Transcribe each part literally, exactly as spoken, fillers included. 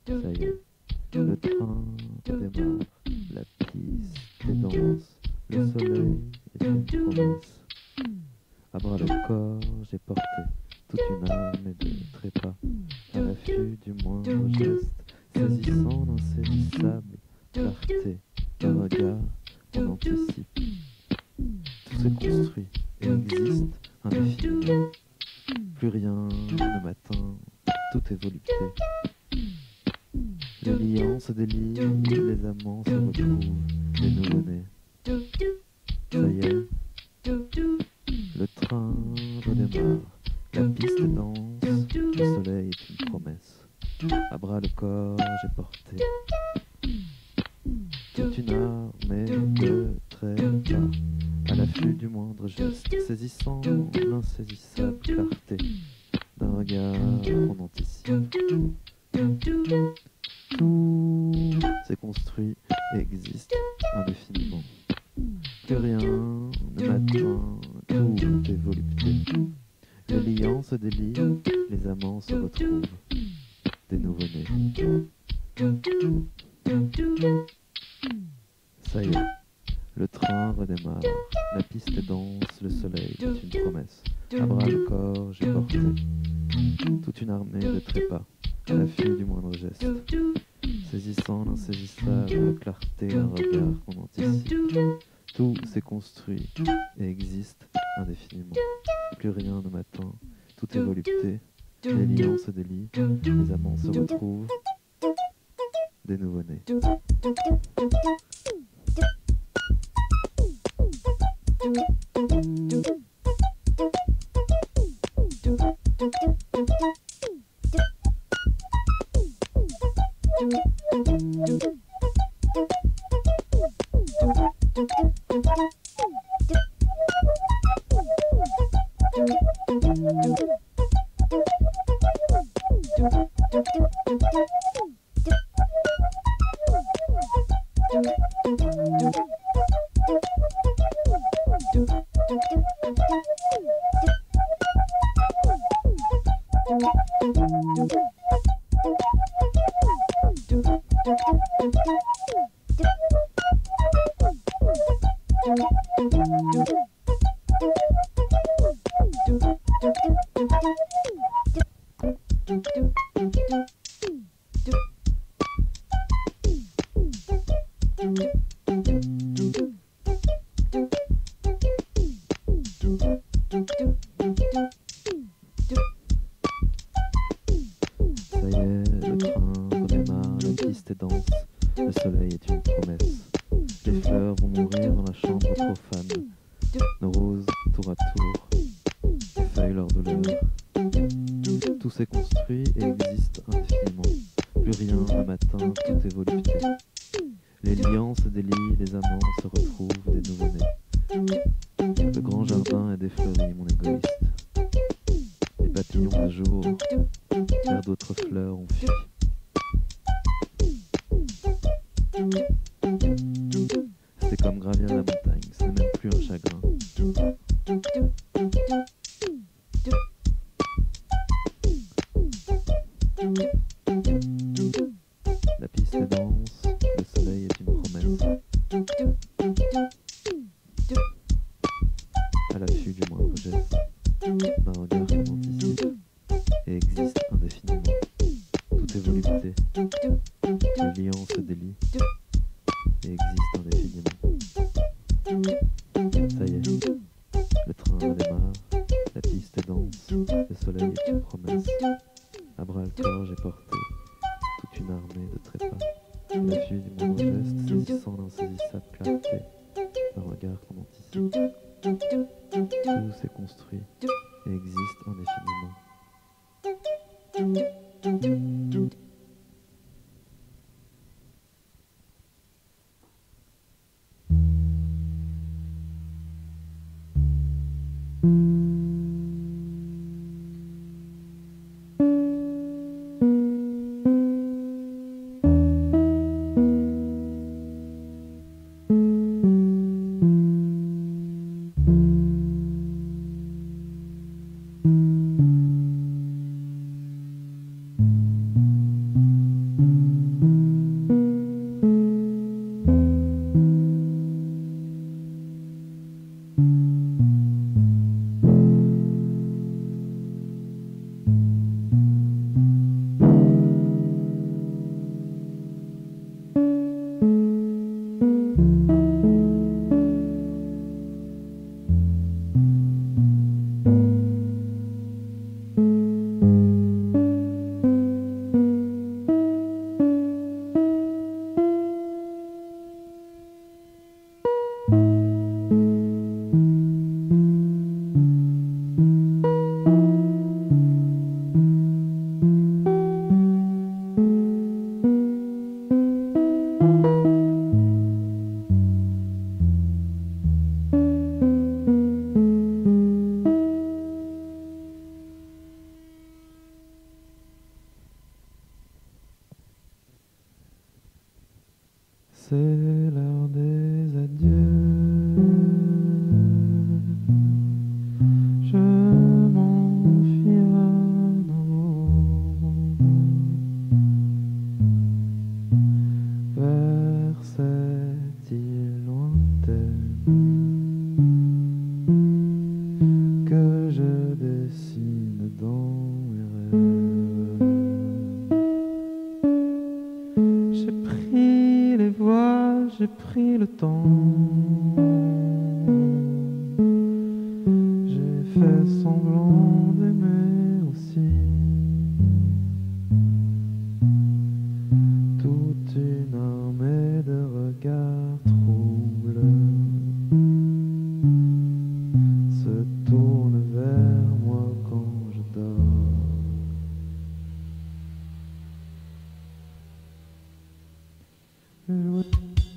Ça y est, le train démarre, la piste est dense, le soleil est une promesse. À bras le corps, j'ai porté toute une armée de trépas, à l'affût du moindre geste, saisissant l'insaisissable clarté d'un regard qu'on anticipe. Tout se construit et existe indéfiniment. Plus rien ne m'atteint, tout est volupté. Les liants se délient, les amants se retrouvent, les nouveau-nés. Ça y est, le train redémarre, la piste danse, le soleil est une promesse. À bras le corps, j'ai porté toute une armée de trépas, à l'affût du moindre geste, saisissant l'insaisissable clarté d'un regard qu'on anticipe. Tout s'est construit et existe indéfiniment. Plus rien ne m'atteint, tout est volupté. Les liants se délient, les amants se retrouvent, des nouveau-nés. Ça y est, le train redémarre, la piste est dense, le soleil est une promesse. À bras le corps, j'ai porté toute une armée de trépas, à l'affût du moindre geste, saisissant l'insaisissable clarté d'un regard qu'on anticipe. Tout s'est construit et existe indéfiniment. Plus rien ne m'atteint, tout est volupté. Les liants se délient, les amants se retrouvent, des nouveau-nés. c'est l'heure des adieux. Je m'enfuis à nouveau vers cette île lointaine que je dessine dans mes rêves. J'ai pris les voiles, j'ai pris le temps, j'ai fait semblant d'aimer aussi. Toute une armée de regards troubles se tourne vers moi quand je dors. Je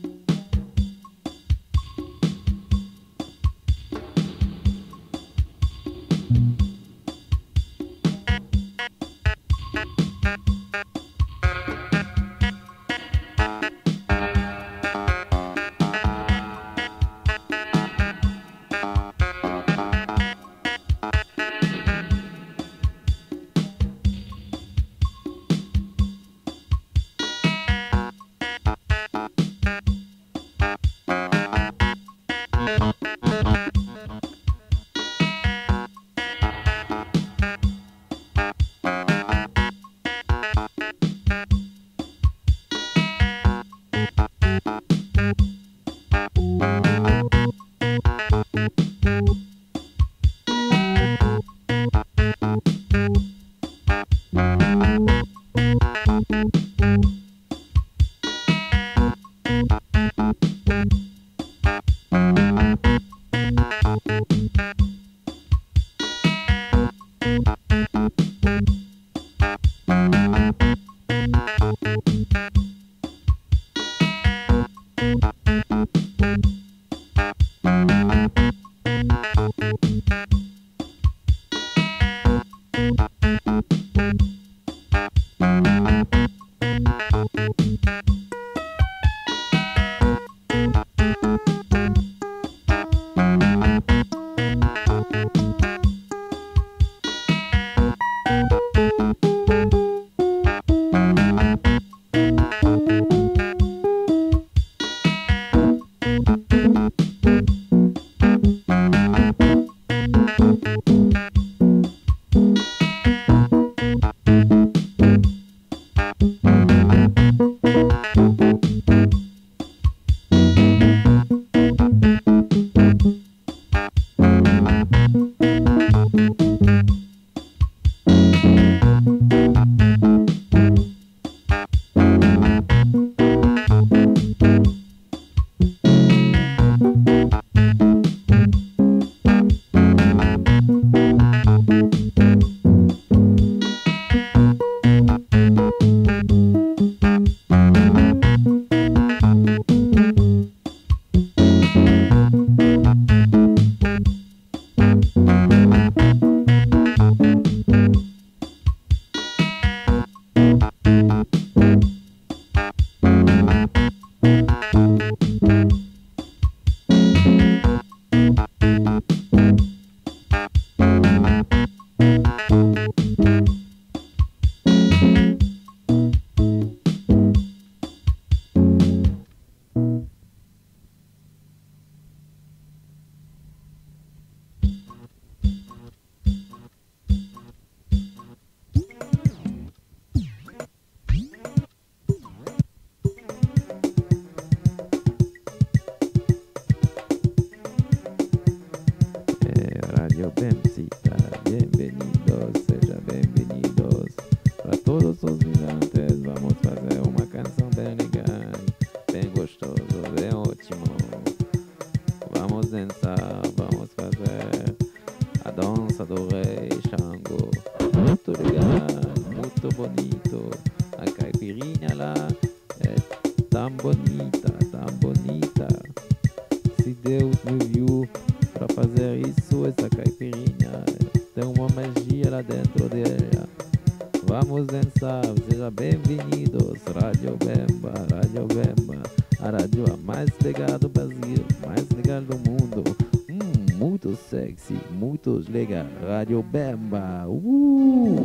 Bemcita, bienvenidos, seja bem-vindos. Para todos os vivantes, vamos fazer uma canção bem legal, bem gostoso, bem ótimo. Vamos dançar, vamos fazer a dança do rei Xango. Muito legal, muito bonito. A caipirinha lá é tão bonita, tão bonita. Se Deus me viu para fazer isso, essa caipirinha tem uma magia lá dentro dela. Vamos dançar, seja bem-vindos, Rádio Bemba, Rádio Bemba. A rádio a mais legal do Brasil, mais legal do mundo. Hum, muito sexy, muito legal. Rádio Bemba. Uh!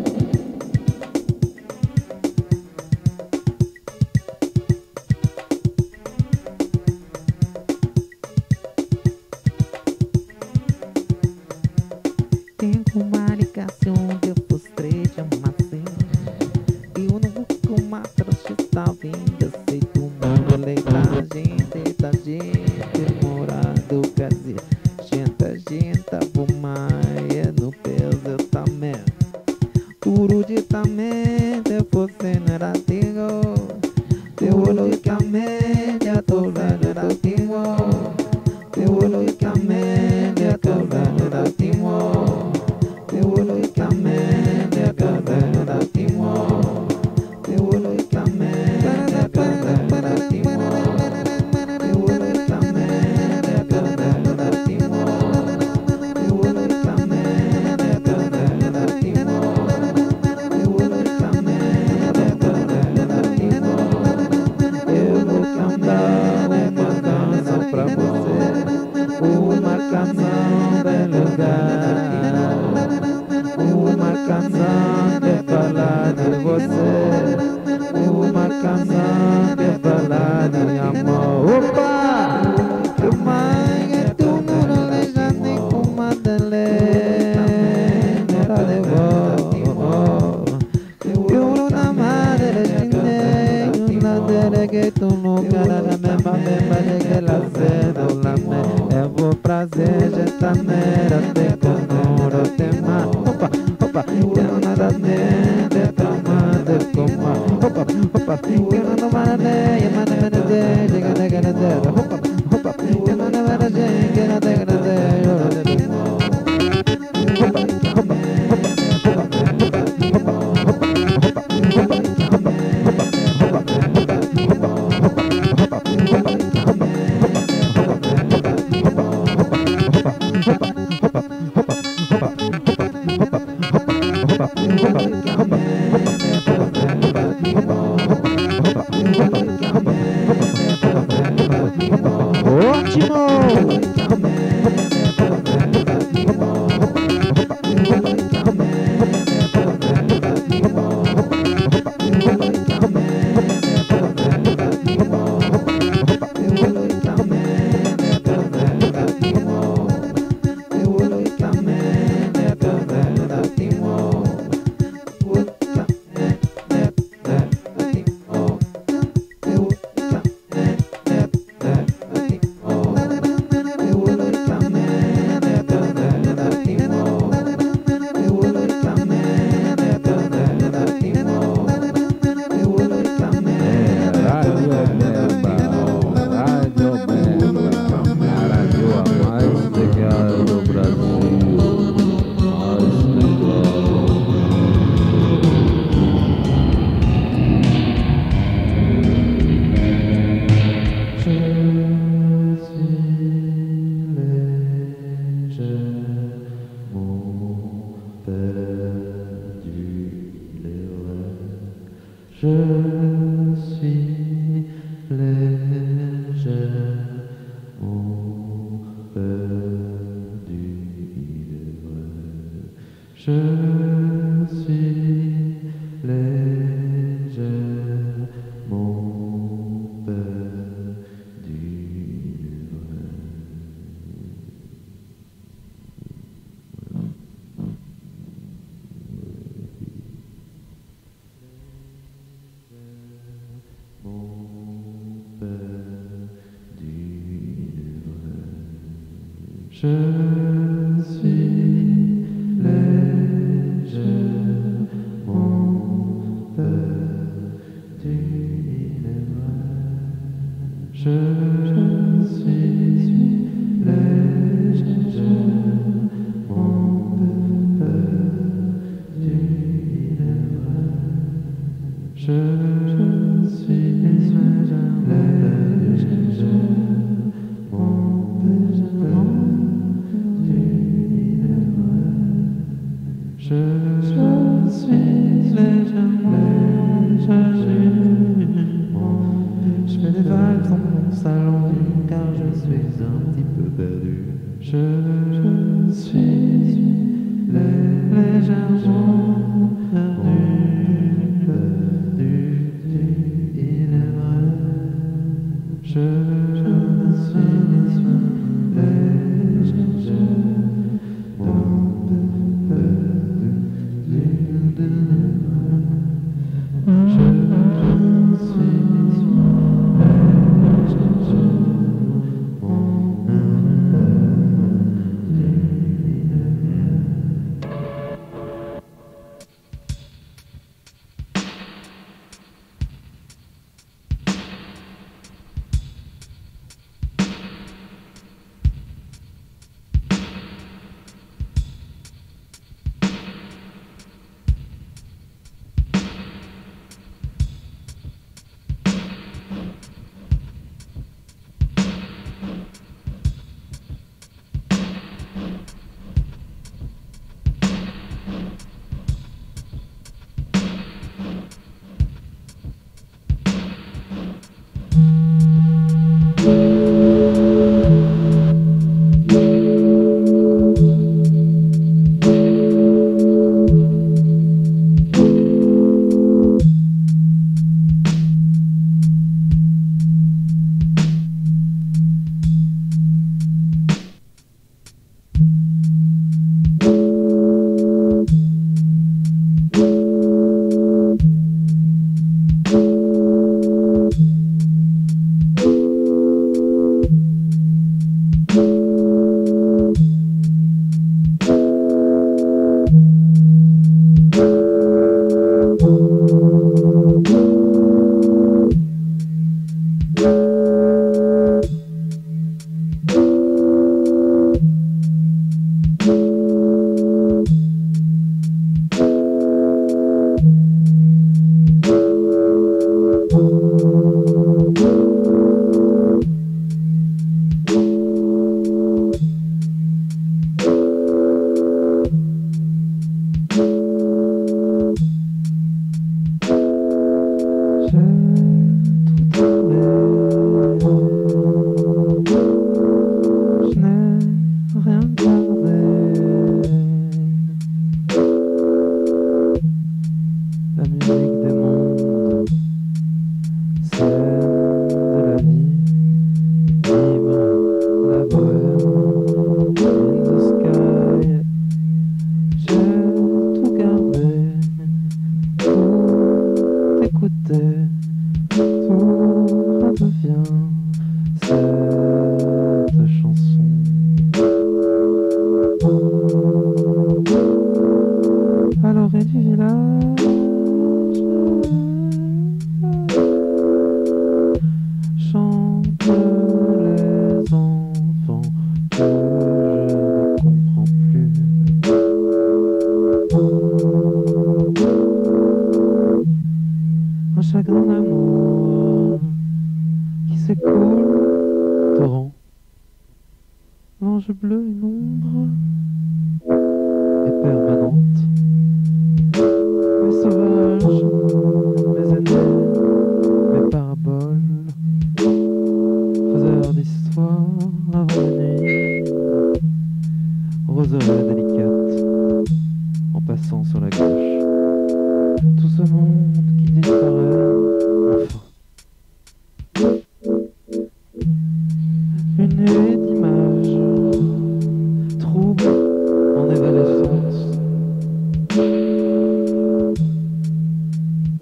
Tenho uma ligação que eu frustrei de uma assim. E eu não vou com uma trouxa está vindo. Eu sei que o mundo leita a gente, da gente morado Brasil. Gente, gente, bumaia no peso também. Tudo de também, se fosse negativo. Teu olho que amei, já tô lá negativo. Teu olho que amei, já tô lá negativo. Teu olho que amei, já tô lá negativo. Teu olho que amei, já tô lá negativo. Teu olho que amei, já tô lá negativo. Teu olho que amei, já tô lá negativo. Teu olho que amei, já tô lá negativo. Eu vou cantar uma canção pra você. Uma canção de lugar que não. Uma canção que fala de você. Uma canção que fala de amor. Opa! Que mãe que tu não deixa nem como a dele. Nera de vó. Eu não na madre de ninguém. Una dele que tu não cara na mesma mesma de que la cedo la me. Eu vou prazer já tá mera te conoro te ma. Opa, opa, eu nada de tomar de coma. Opa, opa, eu não tomar de, eu mando me de, chega de que não de. Opa, opa, eu não tomar de, que não de, que não de. Opa, opa, opa, opa, suis un petit peu perdu. Je suis légèrement perdu, perdu, il est vrai. Je suis L'ange bleu, une ombre est permanente. Mes sauvages, mes ennemis, mes paraboles, faiseurs d'histoire avant la nuit, roseraie délicate, en passant sur la gauche. Tout ce monde qui disparaît, enfin. Une nuée d'images troubles en évanescence.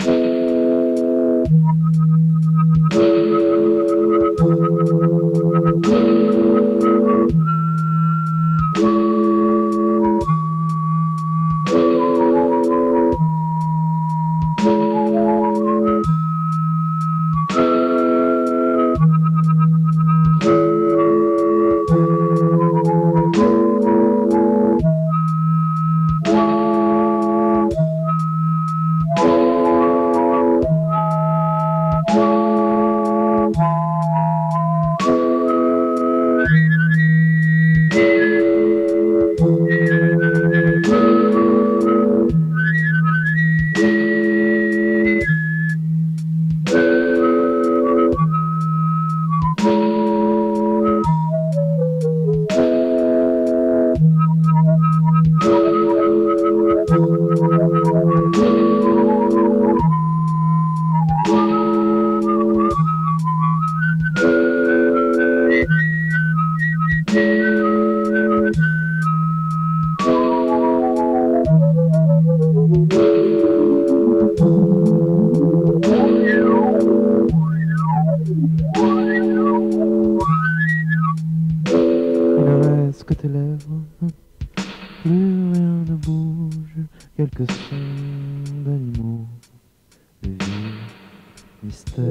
que tes lèvres, plus rien ne bouge, quelques sons d'animaux, les vies, mystères.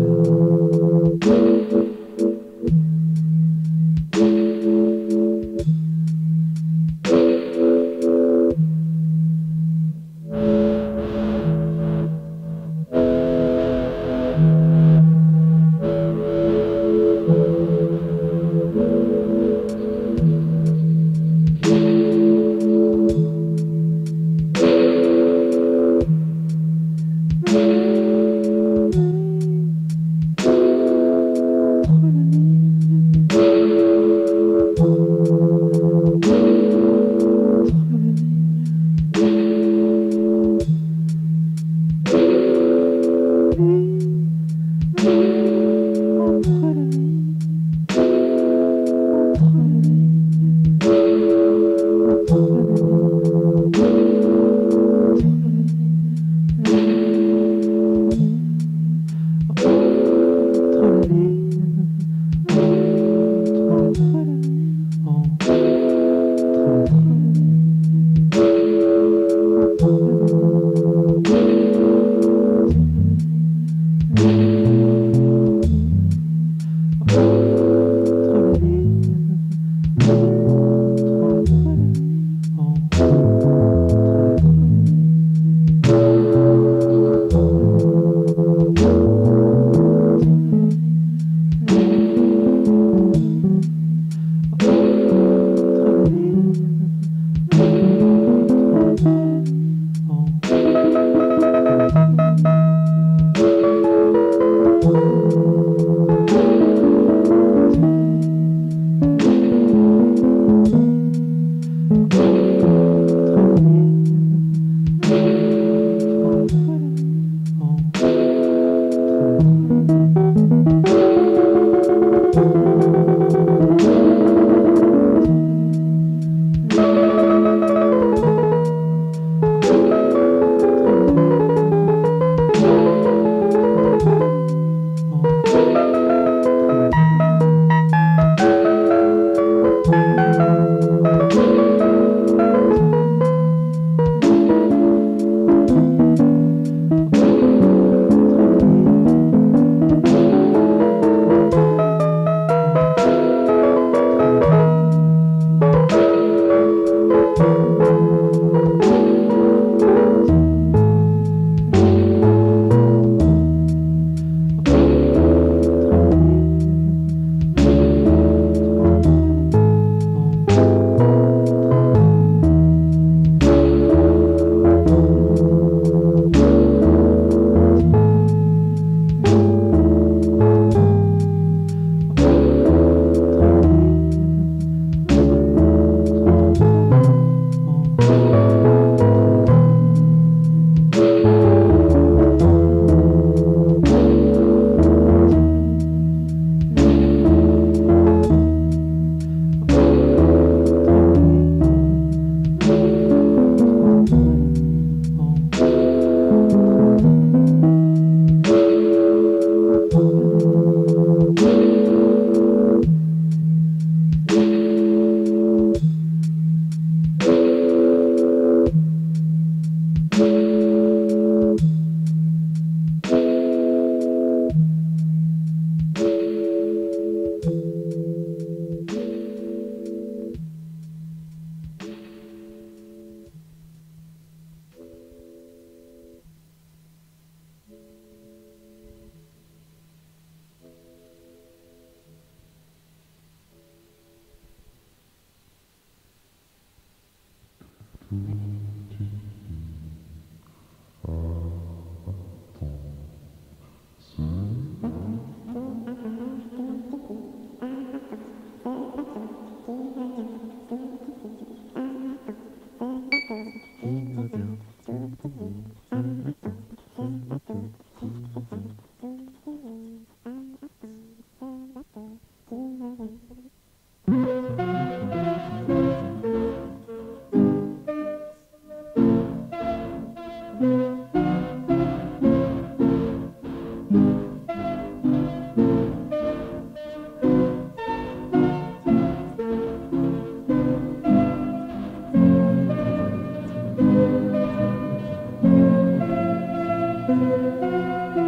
Thank